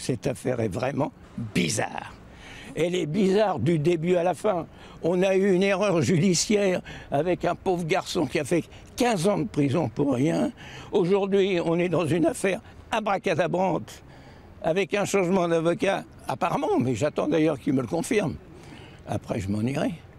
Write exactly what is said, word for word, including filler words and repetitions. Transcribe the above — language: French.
Cette affaire est vraiment bizarre. Elle est bizarre du début à la fin. On a eu une erreur judiciaire avec un pauvre garçon qui a fait quinze ans de prison pour rien. Aujourd'hui, on est dans une affaire abracadabrante avec un changement d'avocat, apparemment, mais j'attends d'ailleurs qu'il me le confirme. Après, je m'en irai.